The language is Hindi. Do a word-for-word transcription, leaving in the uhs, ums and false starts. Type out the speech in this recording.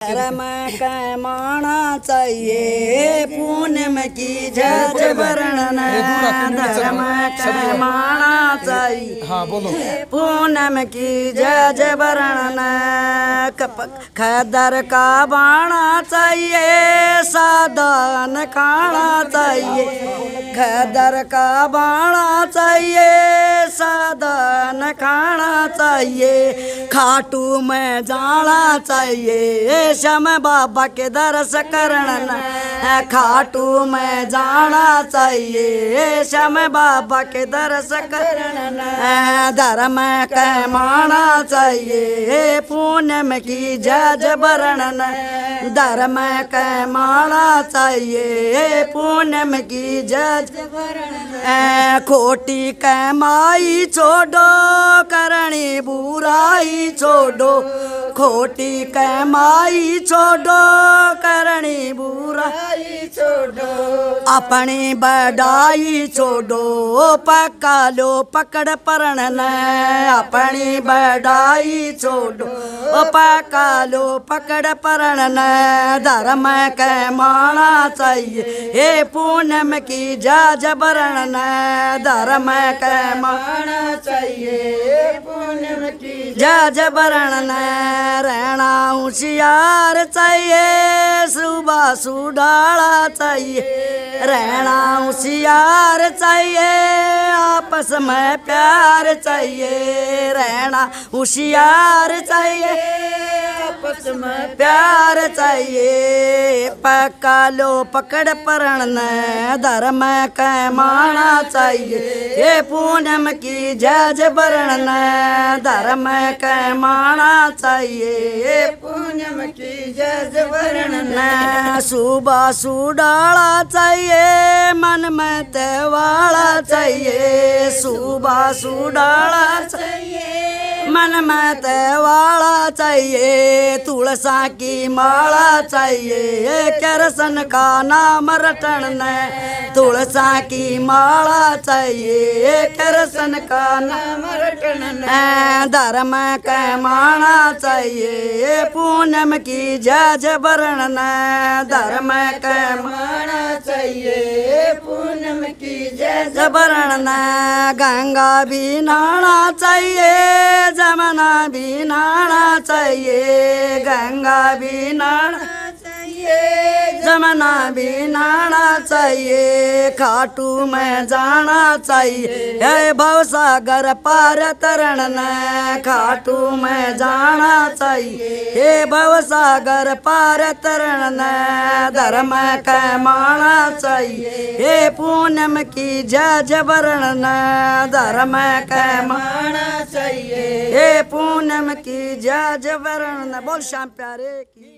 धर्म कमाना चाहिए पूनम की जज वर्णन धर्म कमाना चाहिए। हाँ बोलो। पूनम की जज वर्णन खदर का बाणा चाहिए साधन खाना चाहिए। खदर का बाणा चाहिए साधन खाना चाहिए। खाटू में जाना चाहिए श्याम बाबा के दर्श करना। खाटू में जाना चाहिए श्याम बाबा के दर्श करना। धर्म कमाना चाहिए पूनम की जज वर्णन। धर्म कमाना चाहिए पूनम की जज वर्णन। खोटी कमाई छोड़ो करनी बुराई छोड़ो। खोटी कमाई छोड़ो करनी बुराई छोड़ो। अपनी बड़ाई छोड़ो पका लो पकड़ परण। अपनी बड़ाई छोड़ो पका लो पकड़ परण। धर्म कमाना चाहिए हे पूनम की जज वर्णन। धर्म कमाना चाहिए पूनम की जज वर्णन। रहना होशियार चाहिए सुबह सुडाला चाहिए। रहना होशियार चाहिए आपस में प्यार चाहिए। रहना होशियार चाहिए आपस में प्यार चाहिए। पका लो पकड़ परण धर्म कमाना चाहिए ये पूनम की जज वर्णन। धर्म कमाना चाहिए पूनम की जज वर्णन। सुबह सुडाला चाहिए मन में तेवाला चाहिए। सुबह सुडाला चाहिए मन में तेवाला चाहिए। तुलसा की माला चाहिए करसन का नाम रटन। तुलसा की माला चाहिए करसन का नाम रटन। धर्म कमाना चाहिए पूनम की जज वर्णन। धर्म कमाना चाहिए पूनम की जज वर्णन। गंगा भी नहाना चाहिए जमुना भी नहाना चाहिए। गंगा भी नहाना चाहिए जमुना भी नहाना चाहिए। खाटू में जाना चाहिए है भवसागर पार तरण। खाटू में जाना चाहिए हे भवसागर पार तरण। धर्म कमाना चाहिए हे पूनम की जज वर्णन। धर्म कमाना चाहिए हे पूनम की जज वर्णन। बोल श्याम प्यारे की।